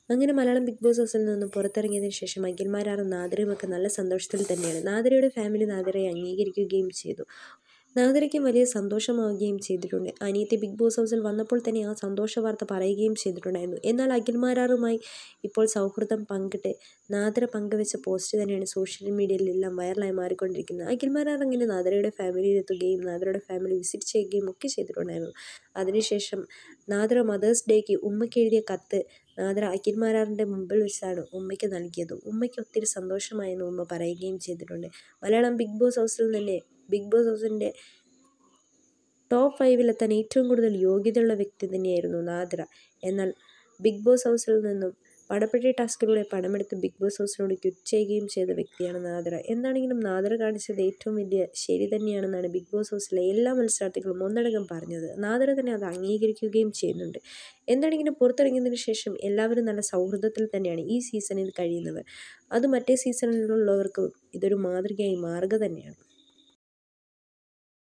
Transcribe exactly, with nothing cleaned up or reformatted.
അങ്ങനെ Malayalam big Boss ഹൗസിൽ നിന്നും പുറത്തിറങ്ങിയതിന് ശേഷം അഖിൽമാരാറും നാദിറയുമൊക്കെ നല്ല സന്തോഷത്തിൽ തന്നെയാണ്. നാദിറയുടെ ഫാമിലി നാദിറയെ അംഗീകരിക്കുകയും ചെയ്തു. നാദിറയ്ക്കും വലിയ സന്തോഷമാവുകയും ചെയ്തിട്ടുണ്ട്. അനിയത്തി ബിഗ് ബോസ് ഹൗസിൽ വന്നപ്പോൾ തന്നെ ആ സന്തോഷ വാർത്ത പറയുകയും ചെയ്തിട്ടുണ്ടായിരുന്നു. എന്നാൽ അഖിൽമാരാറുമായി ഇപ്പോൾ സൗഹൃദം പങ്കിട്ട് നാദിറ പങ്കുവെച്ച പോസ്റ്റ് തന്നെയാണ് സോഷ്യൽ മീഡിയയിലെല്ലാം വൈറലായി മാറിക്കൊണ്ടിരിക്കുന്നത്. അഖിൽമാരാർ അങ്ങനെ നാദിറയുടെ ഫാമിലിയിലെത്തുകയും നാദിറയുടെ ഫാമിലി വിസിറ്റ് ചെയ്യുകയും ഒക്കെ ചെയ്തിട്ടുണ്ടായിരുന്നു. അതിനുശേഷം നാദിറ മദേഴ്സ് ഡേക്ക് ഉമ്മയ്ക്ക് എഴുതിയ കത്ത് നാദിറ അഖിൽമാരാറിൻ്റെ മുമ്പിൽ വെച്ചാണ് ഉമ്മയ്ക്ക് നൽകിയത്. ഉമ്മയ്ക്ക് ഒത്തിരി സന്തോഷമായെന്ന് ഉമ്മ പറയുകയും ചെയ്തിട്ടുണ്ട്. മലയാളം ബിഗ് ബോസ് ഹൗസിൽ തന്നെ ബിഗ് ബോസ് ഹൗസിൻ്റെ ടോപ്പ് ഫൈവിലെത്താൻ ഏറ്റവും കൂടുതൽ യോഗ്യതയുള്ള വ്യക്തി തന്നെയായിരുന്നു നാദിറ. എന്നാൽ ബിഗ് ബോസ് ഹൗസിൽ നിന്നും പടപ്പെട്ടി ടാസ്കിലൂടെ പണമെടുത്ത് ബിഗ് ബോസ് ഹൗസിനോട് ക്വിറ്റ് ചെയ്യുകയും ചെയ്ത വ്യക്തിയാണ് നാദിറ. എന്താണെങ്കിലും നാദിറ കാണിച്ചത് ഏറ്റവും വലിയ ശരി തന്നെയാണെന്നാണ് ബിഗ് ബോസ് ഹൗസിലെ എല്ലാ മത്സരാർത്ഥികളും ഒന്നടങ്കം പറഞ്ഞത്. നാദിറ തന്നെ അത് അംഗീകരിക്കുകയും ചെയ്യുന്നുണ്ട്. എന്താണെങ്കിലും പുറത്തിറങ്ങിയതിന് ശേഷം എല്ലാവരും നല്ല സൗഹൃദത്തിൽ തന്നെയാണ് ഈ സീസണിൽ കഴിയുന്നവർ. അത് മറ്റേ സീസണിലുള്ളവർക്ക് ഇതൊരു മാതൃകയായി മാറുക തന്നെയാണ്.